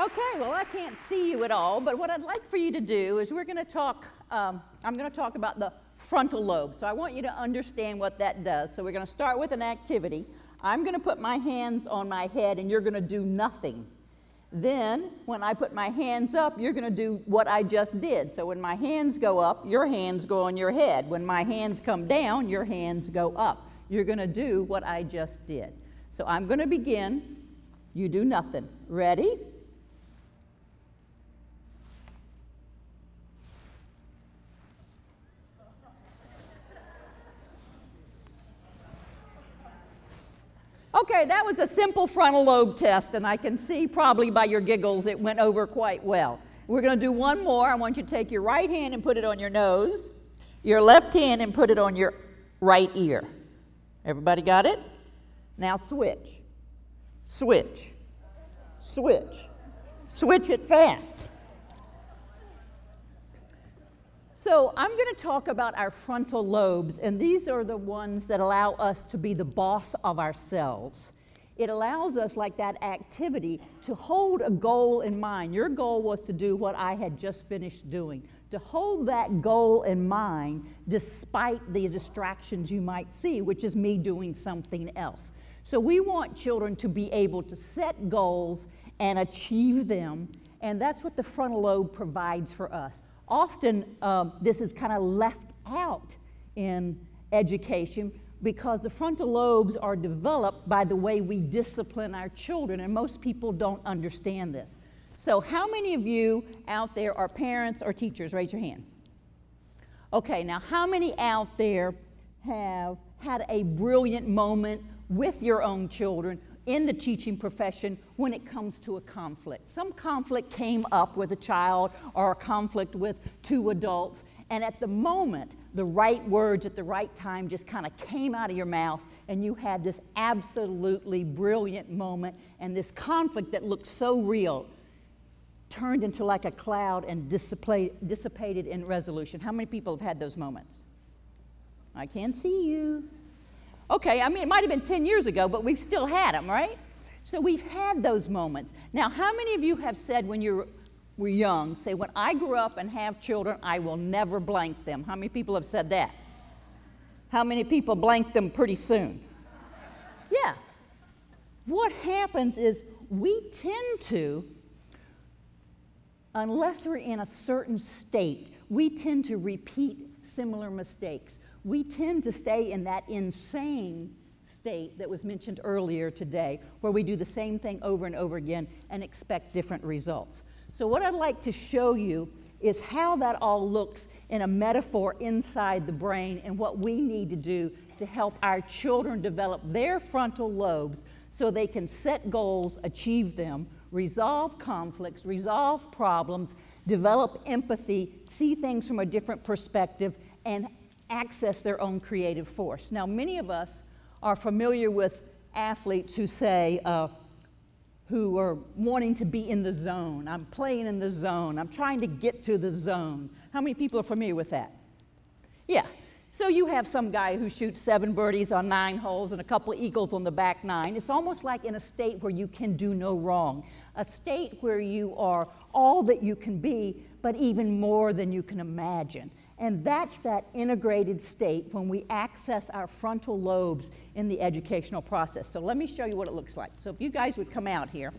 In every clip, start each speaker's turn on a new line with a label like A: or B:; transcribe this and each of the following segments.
A: Okay, well, I can't see you at all, but what I'd like for you to do is we're going to talk, I'm going to talk about the frontal lobe. So I want you to understand what that does. So we're going to start with an activity. I'm going to put my hands on my head, and you're going to do nothing. Then, when I put my hands up, you're going to do what I just did. So when my hands go up, your hands go on your head. When my hands come down, your hands go up. You're going to do what I just did. So I'm going to begin. You do nothing. Ready? Okay, that was a simple frontal lobe test, and I can see probably by your giggles it went over quite well. We're going to do one more. I want you to take your right hand and put it on your nose, your left hand and put it on your right ear. Everybody got it? Now switch, switch, switch. Switch it fast. So I'm going to talk about our frontal lobes, and these are the ones that allow us to be the boss of ourselves. It allows us, like that activity, to hold a goal in mind. Your goal was to do what I had just finished doing, to hold that goal in mind despite the distractions you might see, which is me doing something else. So we want children to be able to set goals and achieve them, and that's what the frontal lobe provides for us. Often this is kind of left out in education because the frontal lobes are developed by the way we discipline our children, and most people don't understand this. So how many of you out there are parents or teachers? Raise your hand. Okay, now how many out there have had a brilliant moment with your own children in the teaching profession when it comes to a conflict? Some conflict came up with a child or a conflict with two adults, and at the moment, the right words at the right time just kind of came out of your mouth, and you had this absolutely brilliant moment, and this conflict that looked so real turned into like a cloud and dissipated in resolution. How many people have had those moments? I can't see you. Okay, I mean, it might have been 10 years ago, but we've still had them, right? So we've had those moments. Now, how many of you have said when you were young, say, when I grew up and have children, I will never blank them? How many people have said that? How many people blank them pretty soon? Yeah. What happens is we tend to, unless we're in a certain state, we tend to repeat similar mistakes. We tend to stay in that insane state that was mentioned earlier today, where we do the same thing over and over again and expect different results. So what I'd like to show you is how that all looks in a metaphor inside the brain and what we need to do to help our children develop their frontal lobes so they can set goals, achieve them, resolve conflicts, resolve problems, develop empathy, see things from a different perspective, and access their own creative force. Now, many of us are familiar with athletes who say, who are wanting to be in the zone. I'm playing in the zone. I'm trying to get to the zone. How many people are familiar with that? Yeah. So you have some guy who shoots 7 birdies on 9 holes and a couple of eagles on the back 9. It's almost like in a state where you can do no wrong, a state where you are all that you can be, but even more than you can imagine. And that's that integrated state when we access our frontal lobes in the educational process. So let me show you what it looks like. So if you guys would come out here.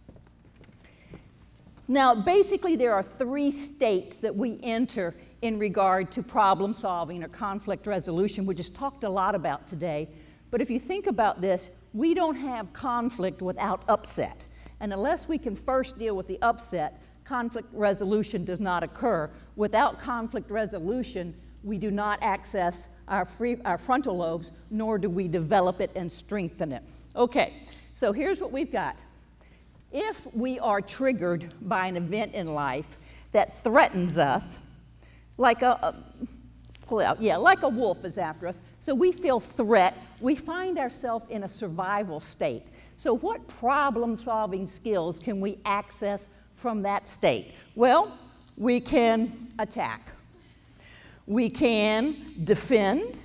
A: Now, basically, there are 3 states that we enter in regard to problem solving or conflict resolution, which is talked a lot about today. But if you think about this, we don't have conflict without upset. And unless we can first deal with the upset, conflict resolution does not occur. Without conflict resolution, we do not access our frontal lobes, nor do we develop it and strengthen it. Okay, so here's what we've got. If we are triggered by an event in life that threatens us, like like a wolf is after us, so we feel threat, we find ourselves in a survival state. So what problem-solving skills can we access from that state? Well, we can attack. We can defend,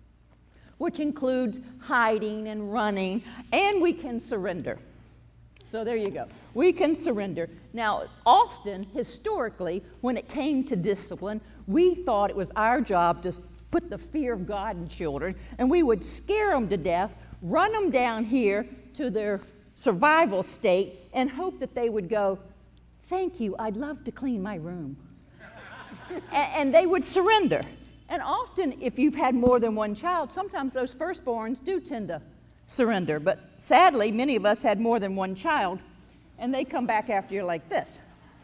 A: which includes hiding and running, and we can surrender. So there you go. We can surrender. Now, often, historically, when it came to discipline, we thought it was our job to put the fear of God in children, and we would scare them to death, run them down here to their survival state, and hope that they would go, "Thank you, I'd love to clean my room." And they would surrender. And often, if you've had more than one child, sometimes those firstborns do tend to surrender. But sadly, many of us had more than one child, and they come back after you like this.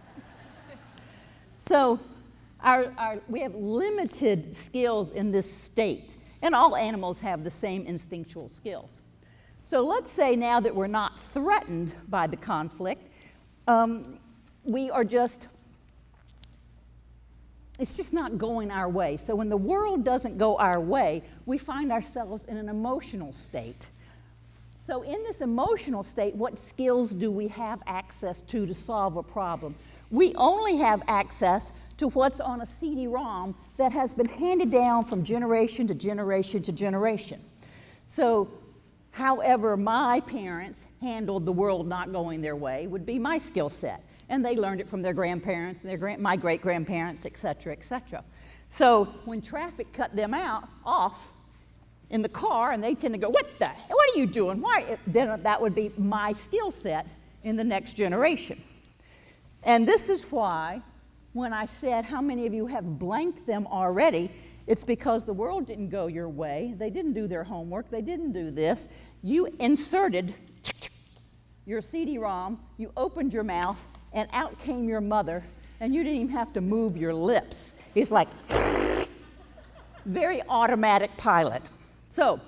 A: So we have limited skills in this state, and all animals have the same instinctual skills. So let's say now that we're not threatened by the conflict, we are just, it's just not going our way. So when the world doesn't go our way, we find ourselves in an emotional state. So in this emotional state, what skills do we have access to solve a problem? We only have access to what's on a CD-ROM that has been handed down from generation to generation to generation. So however my parents handled the world not going their way would be my skill set. And they learned it from their grandparents, and my great-grandparents, et cetera, et cetera. So when traffic cut them off in the car, and they tend to go, what are you doing? Why? Then that would be my skill set in the next generation. And this is why when I said, how many of you have blanked them already, it's because the world didn't go your way. They didn't do their homework. They didn't do this. You inserted your CD-ROM, you opened your mouth, and out came your mother, and you didn't even have to move your lips. It's like very automatic pilot. So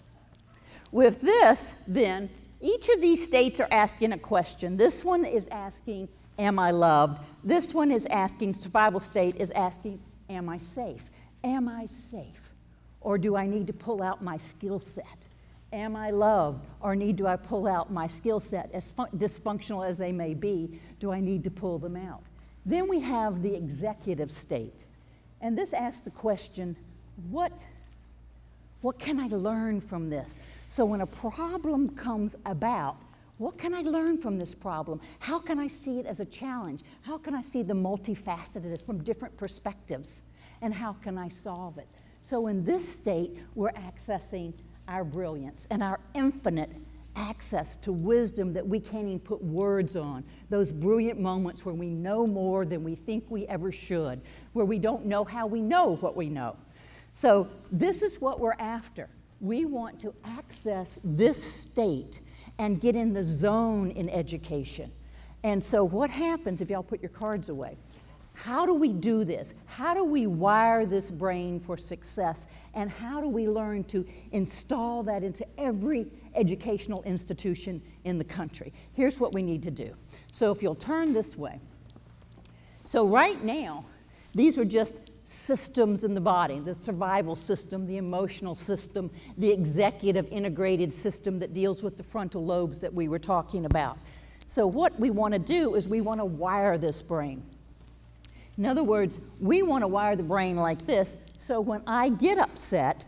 A: with this, then, each of these states are asking a question. This one is asking, am I loved? This one is asking, survival state is asking, am I safe? Am I safe? Or do I need to pull out my skill set? Am I loved, or do I pull out my skill set, as dysfunctional as they may be? Do I need to pull them out? Then we have the executive state. And this asks the question, what can I learn from this? So when a problem comes about, what can I learn from this problem? How can I see it as a challenge? How can I see the multifacetedness from different perspectives? And how can I solve it? So in this state, we're accessing our brilliance and our infinite access to wisdom that we can't even put words on. Those brilliant moments where we know more than we think we ever should, where we don't know how we know what we know. So this is what we're after. We want to access this state and get in the zone in education. And so what happens if y'all put your cards away? How do we do this? How do we wire this brain for success? And how do we learn to install that into every educational institution in the country? Here's what we need to do. So if you'll turn this way. So right now, these are just systems in the body, the survival system, the emotional system, the executive integrated system that deals with the frontal lobes that we were talking about. So what we want to do is we want to wire this brain. In other words, we want to wire the brain like this, so when I get upset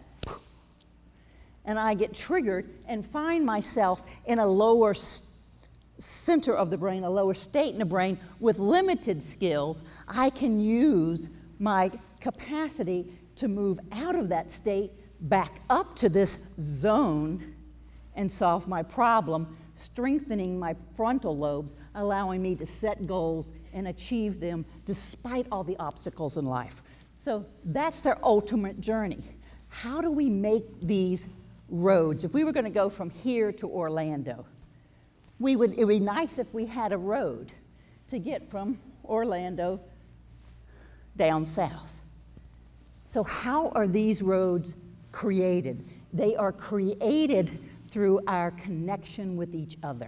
A: and I get triggered and find myself in a lower center of the brain, a lower state in the brain with limited skills, I can use my capacity to move out of that state back up to this zone and solve my problem, strengthening my frontal lobes, allowing me to set goals and achieve them despite all the obstacles in life. So that's their ultimate journey. How do we make these roads? If we were going to go from here to Orlando, it would be nice if we had a road to get from Orlando down south. So how are these roads created? They are created through our connection with each other.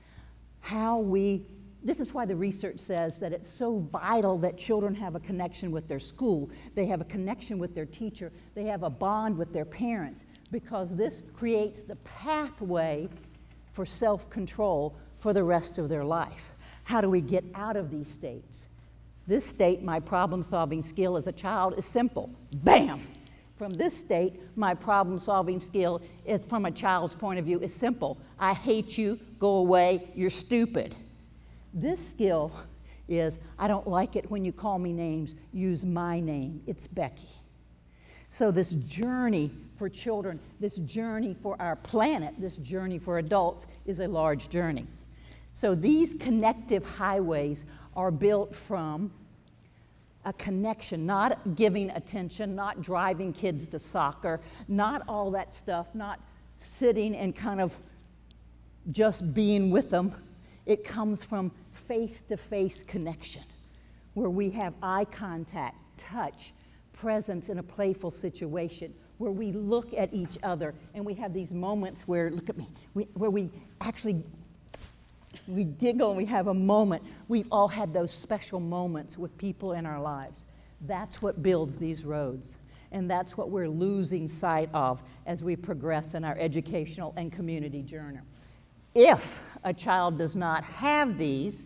A: This is why the research says that it's so vital that children have a connection with their school, they have a connection with their teacher, they have a bond with their parents, because this creates the pathway for self-control for the rest of their life. How do we get out of these states? This state, my problem-solving skill as a child, is simple. Bam! From this state, my problem-solving skill is, from a child's point of view, is simple. I hate you, go away, you're stupid. This skill is, I don't like it when you call me names, use my name, it's Becky. So this journey for children, this journey for our planet, this journey for adults is a large journey. So these connective highways are built from a connection, not giving attention, not driving kids to soccer, not all that stuff, not sitting and kind of just being with them. It comes from face-to-face connection, where we have eye contact, touch, presence in a playful situation, where we look at each other and we have these moments where, look at me, where we actually we giggle and we have a moment. We've all had those special moments with people in our lives. That's what builds these roads. And that's what we're losing sight of as we progress in our educational and community journey. If a child does not have these,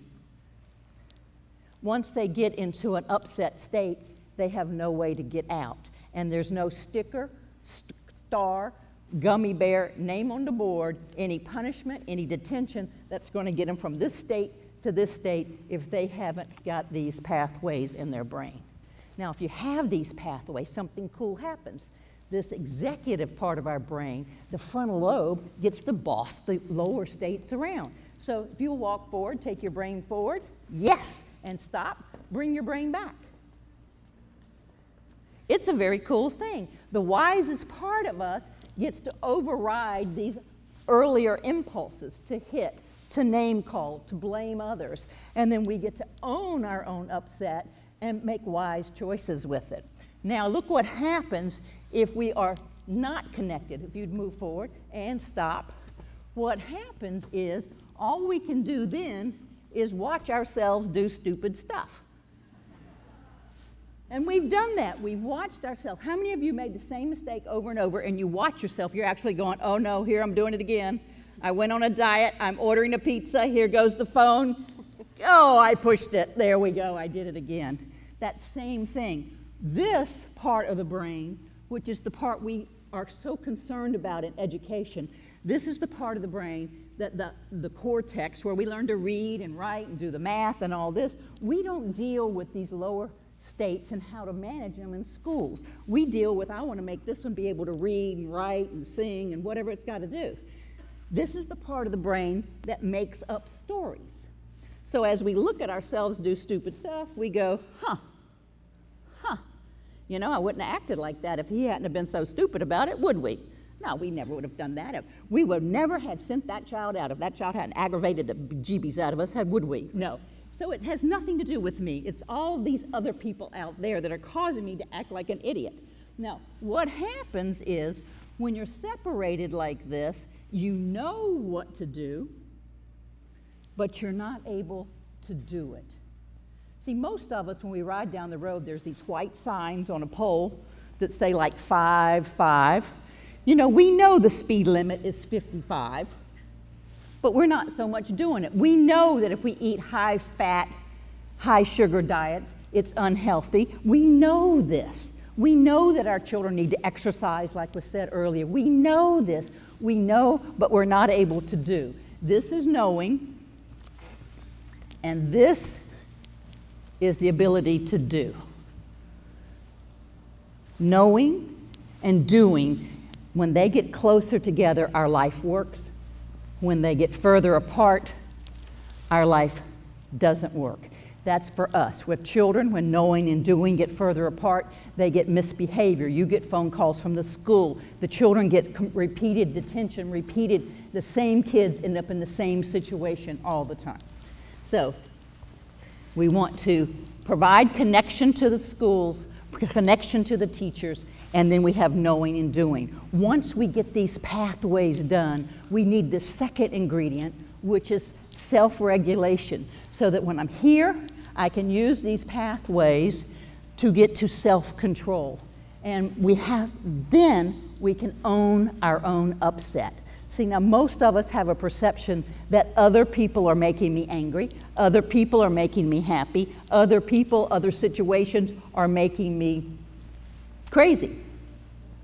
A: once they get into an upset state, they have no way to get out. And there's no sticker, star, gummy bear, name on the board, any punishment, any detention that's going to get them from this state to this state if they haven't got these pathways in their brain. Now, if you have these pathways, something cool happens. This executive part of our brain, the frontal lobe, gets to boss the lower states around. So if you'll walk forward, take your brain forward, yes, and stop, bring your brain back. It's a very cool thing. The wisest part of us gets to override these earlier impulses to hit, to name call, to blame others. And then we get to own our own upset and make wise choices with it. Now look what happens if we are not connected. If you'd move forward and stop, what happens is all we can do then is watch ourselves do stupid stuff. And we've done that. We've watched ourselves. How many of you made the same mistake over and over, and you watch yourself, you're actually going, oh no, here I'm doing it again. I went on a diet, I'm ordering a pizza, here goes the phone. Oh, I pushed it. There we go, I did it again. That same thing. This part of the brain, which is the part we are so concerned about in education, this is the part of the brain that the cortex, where we learn to read and write and do the math and all this. We don't deal with these lower states and how to manage them in schools. We deal with, I want to make this one be able to read and write and sing and whatever it's got to do. This is the part of the brain that makes up stories. So as we look at ourselves do stupid stuff, we go, you know, I wouldn't have acted like that if he hadn't have been so stupid about it, would we? No, we never would have done that. We would never have sent that child out if that child hadn't aggravated the bejeebies out of us, would we? No. So it has nothing to do with me. It's all these other people out there that are causing me to act like an idiot. Now, what happens is when you're separated like this, you know what to do, but you're not able to do it. See, most of us, when we ride down the road, there's these white signs on a pole that say like 5, 5. You know, we know the speed limit is 55. But we're not so much doing it. We know that if we eat high-fat, high-sugar diets, it's unhealthy. We know this. We know that our children need to exercise, like was said earlier. We know this. We know, but we're not able to do. This is knowing, and this is the ability to do. Knowing and doing, when they get closer together, our life works. When they get further apart, our life doesn't work. That's for us. With children, when knowing and doing get further apart, they get misbehavior. You get phone calls from the school. The children get repeated detention, the same kids end up in the same situation all the time. So we want to provide connection to the schools, connection to the teachers, and then we have knowing and doing. Once we get these pathways done, we need the second ingredient, which is self-regulation, so that when I'm here, I can use these pathways to get to self-control. And then we can own our own upset. See, now most of us have a perception that other people are making me angry, other people are making me happy, other people, other situations are making me crazy.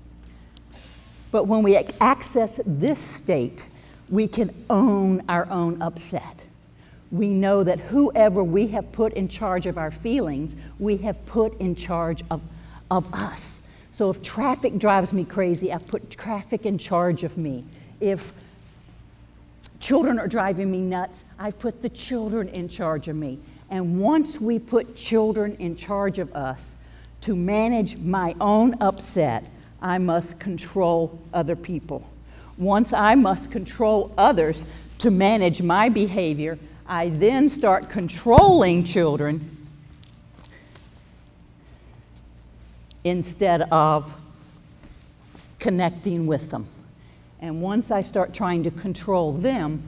A: But when we access this state, we can own our own upset. We know that whoever we have put in charge of our feelings, we have put in charge of us. So if traffic drives me crazy, I put traffic in charge of me. If children are driving me nuts, I put the children in charge of me. And once we put children in charge of us, to manage my own upset, I must control other people. Once I must control others to manage my behavior, I then start controlling children instead of connecting with them. And once I start trying to control them,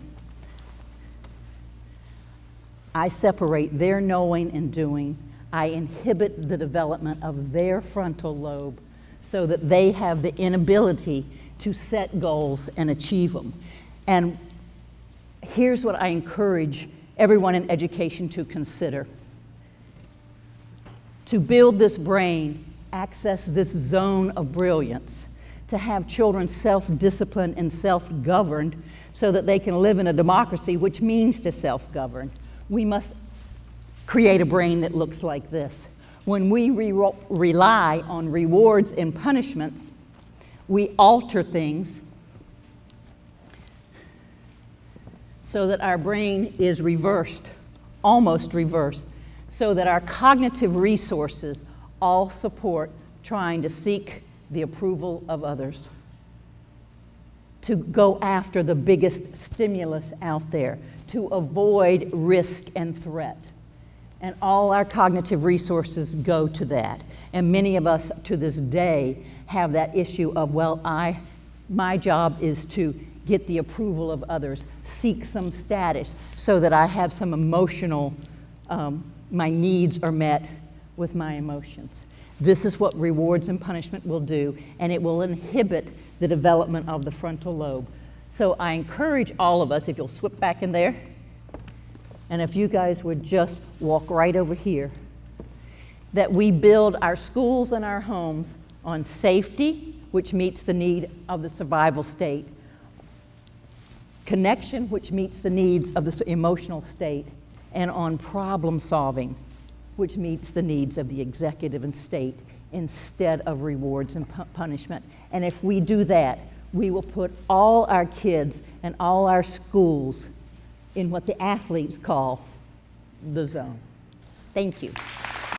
A: I separate their knowing and doing. I inhibit the development of their frontal lobe so that they have the inability to set goals and achieve them. And here's what I encourage everyone in education to consider. To build this brain, access this zone of brilliance, to have children self-disciplined and self-governed so that they can live in a democracy, which means to self-govern, we must create a brain that looks like this. When we rely on rewards and punishments, we alter things so that our brain is reversed, almost reversed, so that our cognitive resources all support trying to seek the approval of others, to go after the biggest stimulus out there, to avoid risk and threat. And all our cognitive resources go to that. And many of us to this day have that issue of, well, my job is to get the approval of others, seek some status so that I have some emotional, my needs are met with my emotions. This is what rewards and punishment will do, and it will inhibit the development of the frontal lobe. So I encourage all of us, if you'll slip back in there, and if you guys would just walk right over here, that we build our schools and our homes on safety, which meets the need of the survival state, connection, which meets the needs of the emotional state, and on problem solving, which meets the needs of the executive and state instead of rewards and punishment. And if we do that, we will put all our kids and all our schools in what the athletes call the zone. Thank you.